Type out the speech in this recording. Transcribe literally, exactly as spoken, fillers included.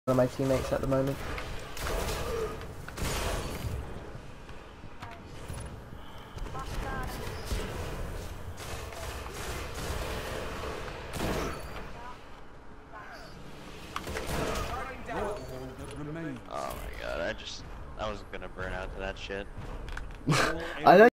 of my teammates at the moment. Oh my god, I just, I was gonna burn out to that shit. I know.